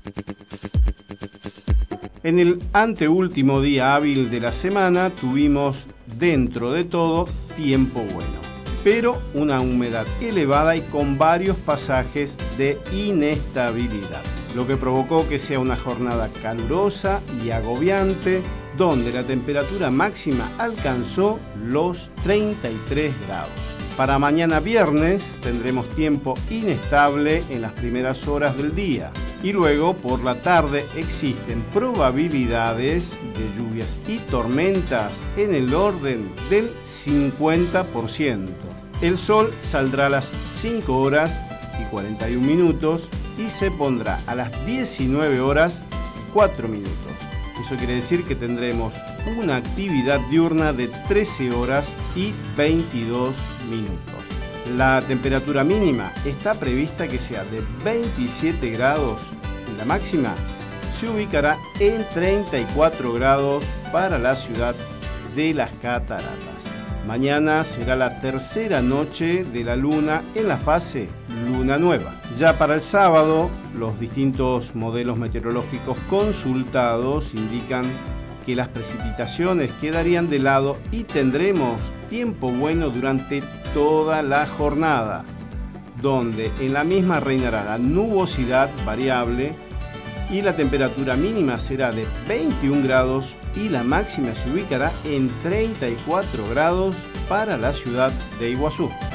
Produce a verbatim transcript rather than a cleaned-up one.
En el anteúltimo día hábil de la semana tuvimos, dentro de todo, tiempo bueno, pero una humedad elevada y con varios pasajes de inestabilidad, lo que provocó que sea una jornada calurosa y agobiante, donde la temperatura máxima alcanzó los treinta y tres grados. Para mañana viernes tendremos tiempo inestable en las primeras horas del día y luego por la tarde existen probabilidades de lluvias y tormentas en el orden del cincuenta por ciento. El sol saldrá a las cinco horas y cuarenta y un minutos y se pondrá a las diecinueve horas y cuatro minutos. Eso quiere decir que tendremos una actividad diurna de trece horas y veintidós minutos. La temperatura mínima está prevista que sea de veintisiete grados y la máxima se ubicará en treinta y cuatro grados para la ciudad de Las Cataratas. Mañana será la tercera noche de la luna en la fase luna nueva. Ya para el sábado, los distintos modelos meteorológicos consultados indican que las precipitaciones quedarían de lado y tendremos tiempo bueno durante toda la jornada, donde en la misma reinará la nubosidad variable y la temperatura mínima será de veintiún grados y la máxima se ubicará en treinta y cuatro grados para la ciudad de Iguazú.